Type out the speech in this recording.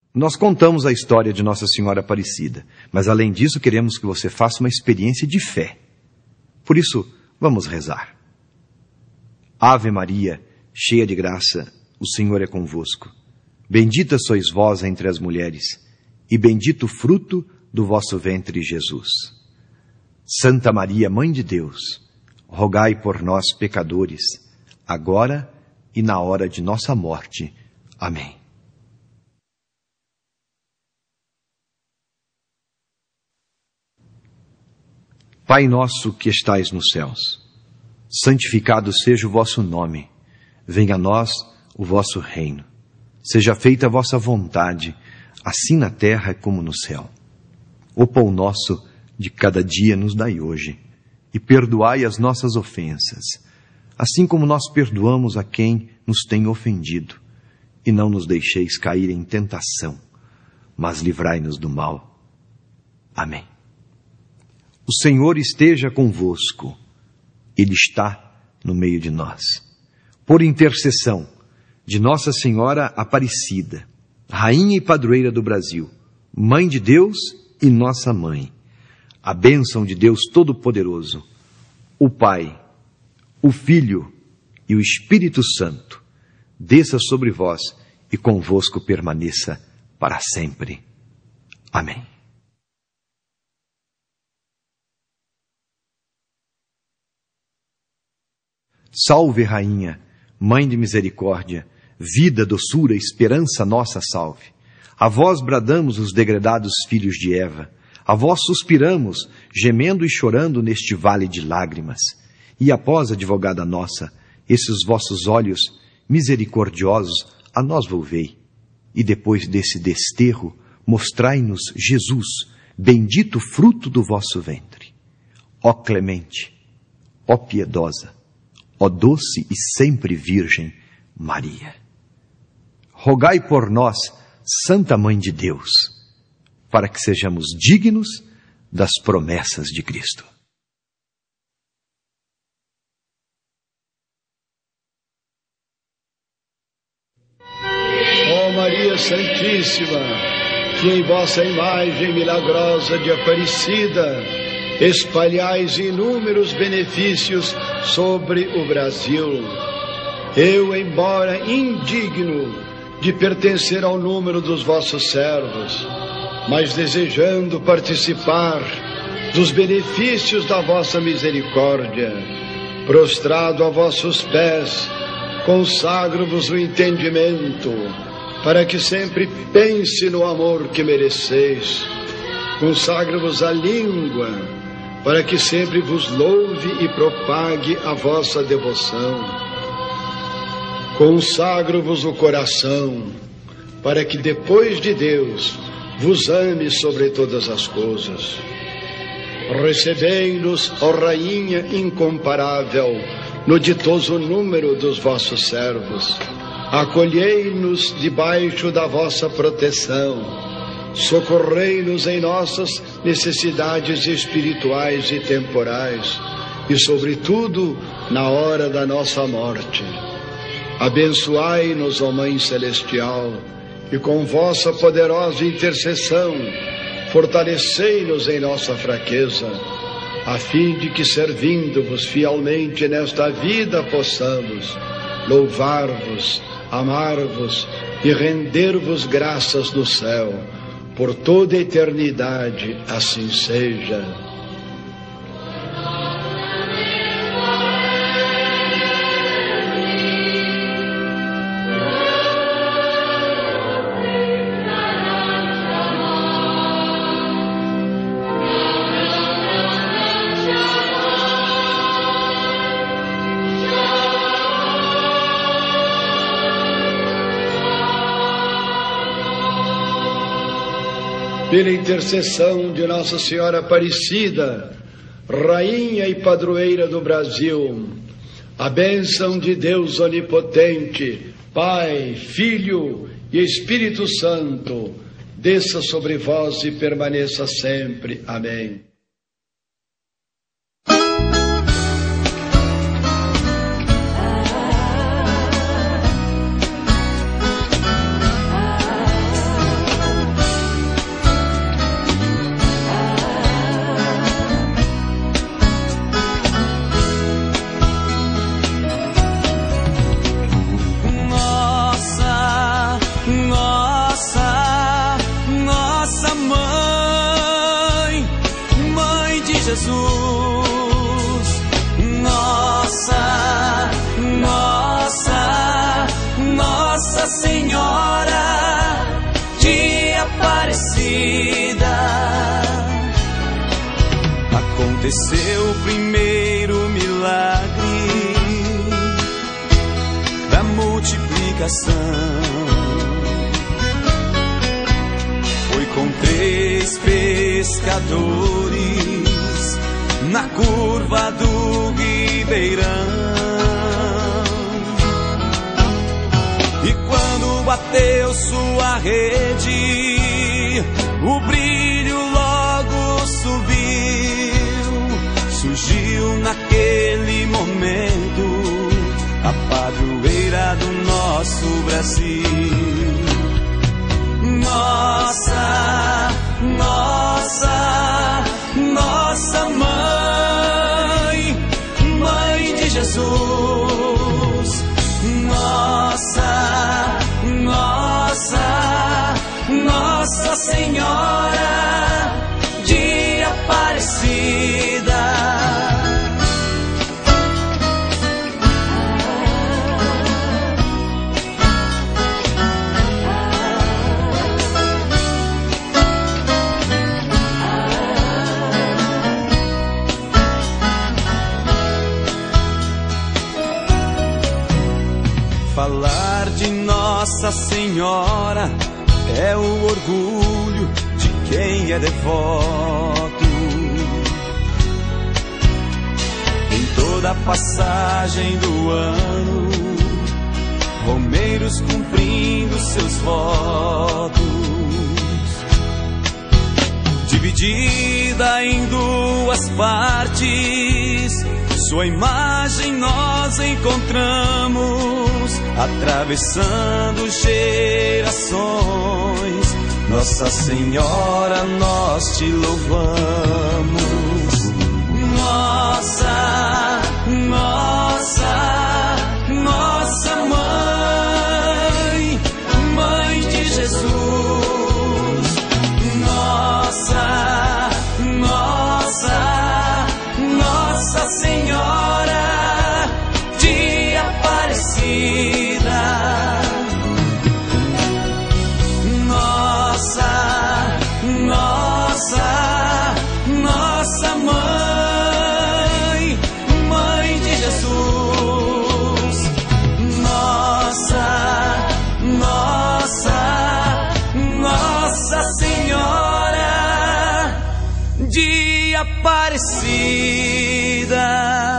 Nós contamos a história de Nossa Senhora Aparecida, mas além disso queremos que você faça uma experiência de fé. Por isso, vamos rezar. Ave Maria, cheia de graça, o Senhor é convosco. Bendita sois vós entre as mulheres, e bendito o fruto do vosso ventre, Jesus. Santa Maria, Mãe de Deus, rogai por nós, pecadores, agora e na hora de nossa morte. Amém. Pai nosso que estais nos céus, santificado seja o vosso nome. Venha a nós o vosso reino. Seja feita a vossa vontade, assim na terra como no céu. O pão nosso de cada dia nos dai hoje, e perdoai as nossas ofensas, assim como nós perdoamos a quem nos tem ofendido. E não nos deixeis cair em tentação, mas livrai-nos do mal. Amém. O Senhor esteja convosco. Ele está no meio de nós. Por intercessão de Nossa Senhora Aparecida, Rainha e Padroeira do Brasil, Mãe de Deus e nossa Mãe, a bênção de Deus Todo-Poderoso, o Pai, o Filho e o Espírito Santo, desça sobre vós e convosco permaneça para sempre. Amém. Salve, Rainha, Mãe de misericórdia, vida, doçura, esperança nossa, salve. A vós bradamos os degredados filhos de Eva, a vós suspiramos, gemendo e chorando neste vale de lágrimas. E após, advogada nossa, esses vossos olhos misericordiosos a nós volvei. E depois desse desterro, mostrai-nos Jesus, bendito fruto do vosso ventre. Ó clemente, ó piedosa, ó doce e sempre Virgem Maria. Rogai por nós, Santa Mãe de Deus, para que sejamos dignos das promessas de Cristo. Ó Maria Santíssima, que em vossa imagem milagrosa de Aparecida espalhais inúmeros benefícios sobre o Brasil. Eu, embora indigno de pertencer ao número dos vossos servos, mas desejando participar dos benefícios da vossa misericórdia, prostrado a vossos pés, consagro-vos o entendimento, para que sempre pense no amor que mereceis. Consagro-vos a língua, para que sempre vos louve e propague a vossa devoção. Consagro-vos o coração, para que depois de Deus vos ame sobre todas as coisas. Recebei-nos, ó Rainha incomparável, no ditoso número dos vossos servos. Acolhei-nos debaixo da vossa proteção. Socorrei-nos em nossas necessidades espirituais e temporais, e sobretudo na hora da nossa morte. Abençoai-nos, ó Mãe Celestial, e com vossa poderosa intercessão fortalecei-nos em nossa fraqueza, a fim de que, servindo-vos fielmente nesta vida, possamos louvar-vos, amar-vos e render-vos graças no céu. Por toda a eternidade, assim seja. Pela intercessão de Nossa Senhora Aparecida, Rainha e Padroeira do Brasil, a bênção de Deus Onipotente, Pai, Filho e Espírito Santo, desça sobre vós e permaneça sempre. Amém. Jesus. Nossa, Nossa, Nossa Senhora de Aparecida. Aconteceu o primeiro milagre da multiplicação. Foi com 3 pescadores na curva do ribeirão. E quando bateu sua rede, o brilho logo subiu. Surgiu naquele momento a padroeira do nosso Brasil. Nossa, Nossa, Nossa Mãe, Mãe de Jesus. Nossa, Nossa, Nossa Senhora de Aparecida. Falar de Nossa Senhora é o orgulho de quem é devoto. Em toda passagem do ano, romeiros cumprindo seus votos. Dividida em 2 partes, sua imagem nós encontramos, atravessando gerações. Nossa Senhora, nós te louvamos. Nossa, Nossa, Nossa Mãe, Mãe de Jesus. Nossa, Nossa, Nossa Senhora de Aparecida. Nossa, Nossa, Nossa Mãe, Mãe de Jesus. Nossa, Nossa, Nossa Senhora de Aparecida.